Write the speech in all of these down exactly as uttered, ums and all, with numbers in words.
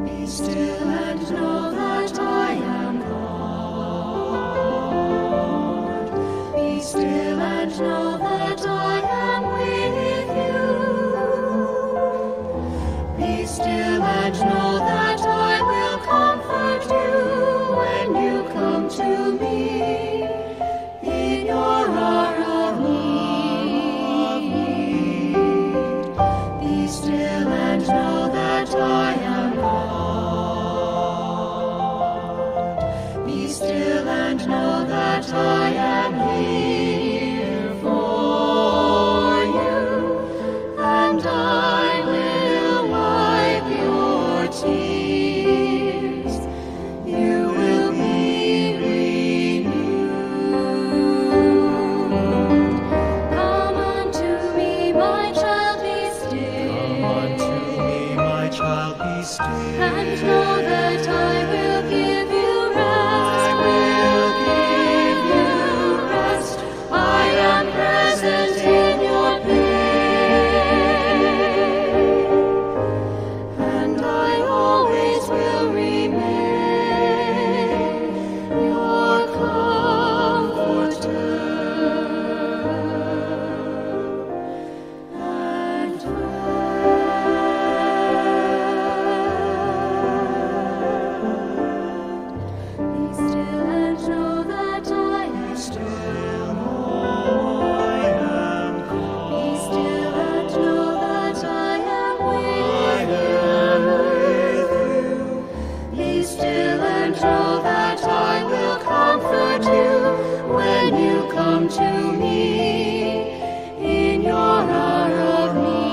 Be still and know that I am God. Be still and know that I am with you. Be still and know that I will comfort you when you come to me in your hour of need. Be still and know that I am God. Be still and know that I am here for you, and I will wipe your tears. You will be renewed. Come unto me, my child, be still. Come unto me, my child, be still. And know that I will give you rest. I will give you rest. I am present in your pain, and I always will remain your comforter and friend. Be still and know that I am Still, I am God. Be still and know that I am with you. Be still and know that I will comfort you when you come to me in your hour of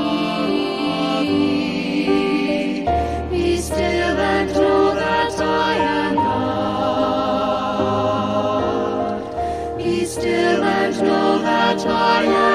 need. Be still and know that I am God. Be still and know that I am